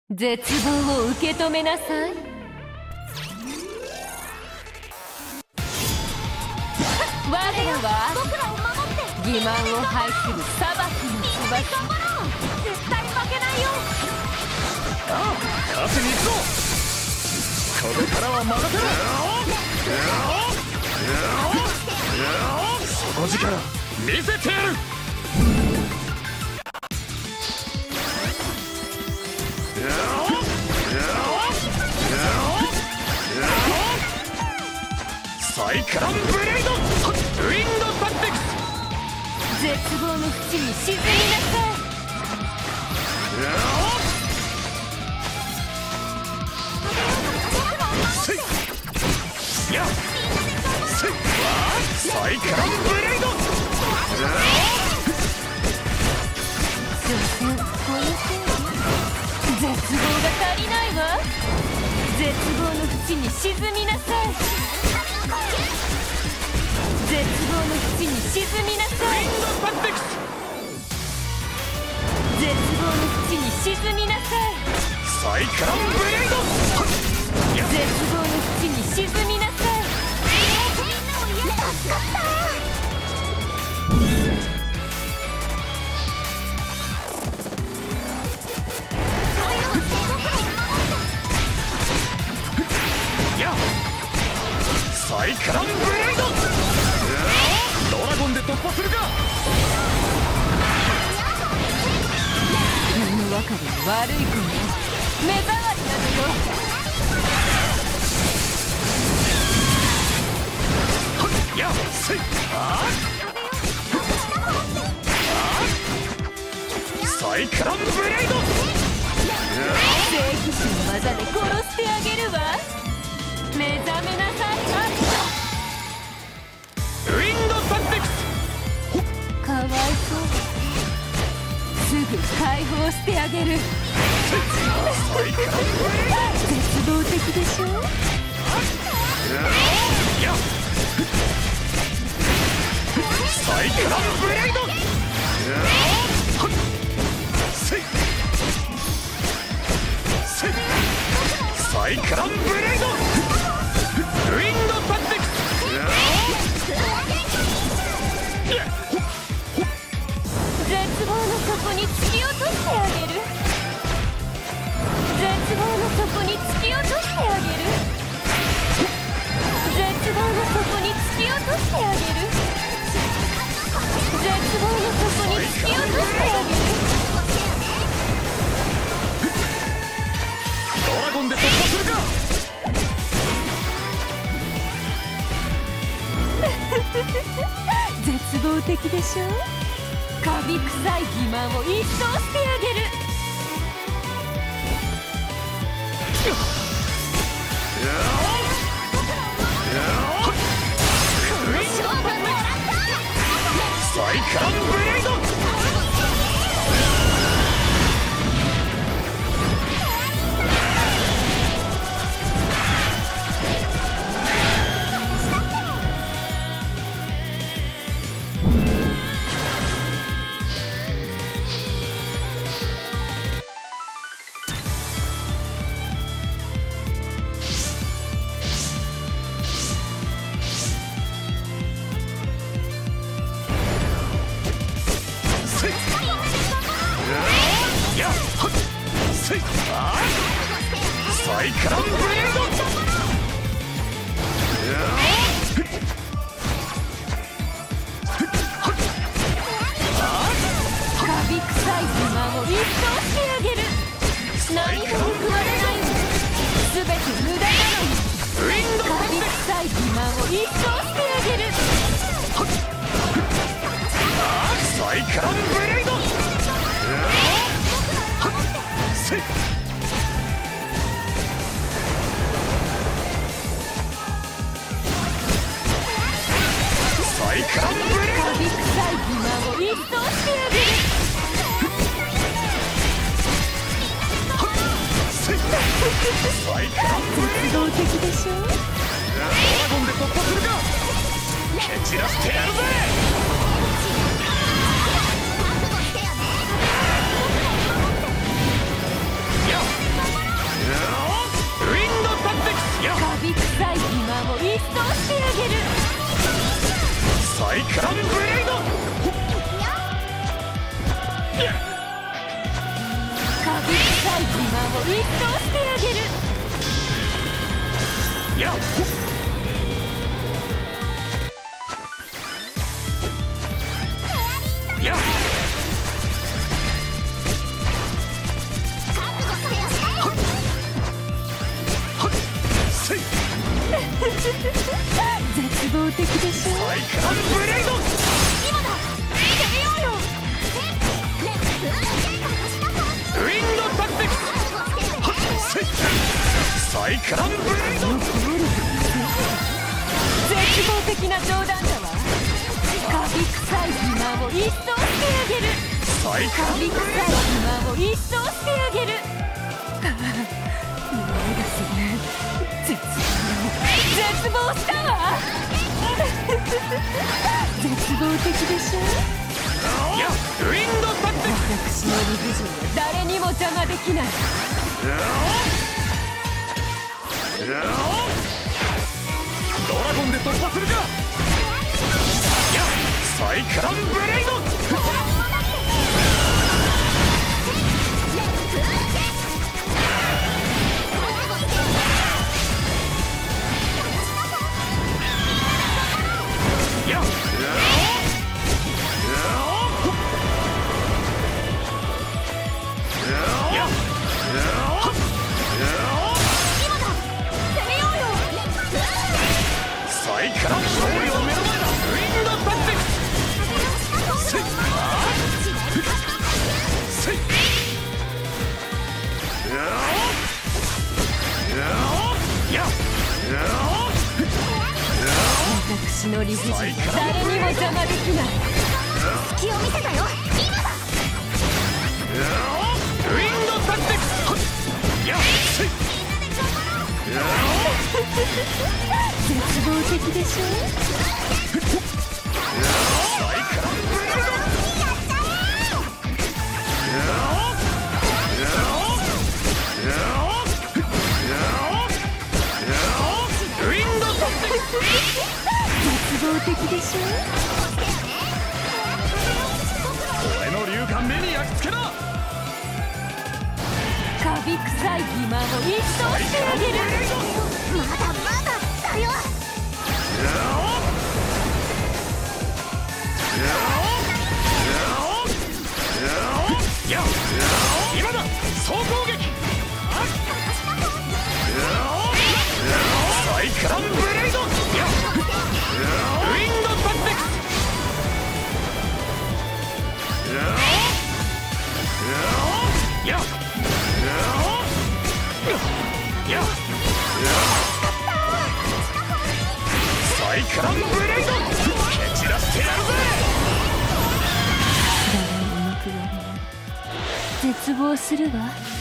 絶望を受け止めなさい。我らは欺瞞を排する裁きの翼。絶対負けないよ。 ああ、勝ちに行くぞ。これからは任せろ。底力見せてやる。サイクロンブレイドウィンドタクティクス。 絶望の淵に沈みなさい。 サイクロンブレイド。 絶望が足りないわ。絶望の淵に沈みなさい。絶望の淵に沈みなさい。絶望の淵に沈みなさい。 サイクロンブレイド。 絶望の淵に沈みなさい。助かった。 サイクロンブレイド。ドラゴンで突破するか。 物分かりの悪い子ね。目障りなのよ。 サイクロンブレイド。 聖騎士の技で殺してあげるわ。目覚めなさい。 ウィンドタクティクス。 かわいそう。すぐ解放してあげる。絶望的でしょ。 サイクロンブレイド。サイクロンブレイドウィンドタクティクス。 絶望の底に突き落としてあげる。絶望の底に突き落としてあげる。絶望の底に突き落としてあげる。絶望の底に突き落としてあげる。 ドラゴンで突破するか。 絶望的でしょ。カビ臭い欺瞞を一掃してあげる。 サイクロンブレイド。サイクロンブレイド。 カビ臭い欺瞞を一掃してあげる。何も報われないの。全て無駄なのに。カビ臭い欺瞞を一掃してあげる。 サイクロンブレイド。サイクロンブレイド。 カビ臭い欺瞞を一掃してあげる。 サイクロンブレイ絶望的でしょ。 ドラゴンで突破するか。蹴散らしてやるぜ。サを一掃してあげる。 やっやっ絶望的でしょ。 サイクロンブレイド。 今だ、攻めようよ。 ウィンドタクティクス。サイクロンブレイド。 絶望的な冗談だわ。カビ臭い自慢を一掃してあげる。 サイクロンカビ臭い自慢を一掃してあげる。匂いがする。絶望したわ。絶望的でしょ。 やっウィンドタクティク私の理不尽は誰にも邪魔できない。 ドラゴンで突破するか。やっサイクロンブレイド。勝利を目の前だ。ウィンドタクティクス。せいせい私の理不尽は誰にも邪魔できない。隙を見せたよ。今だ。 ウィンドタクティクス。やっせい絶望的でしょ。絶望的でしょ。 俺の竜が目に焼き付けな。 カビ臭い欺瞞を一掃してあげる。まだまだだよ。 今だ総攻撃。サイクロンブレイド。ウィンドタクティクス。サイクロンブレイド。蹴散らしてやるぜ。 誰も報われない。絶望するわ。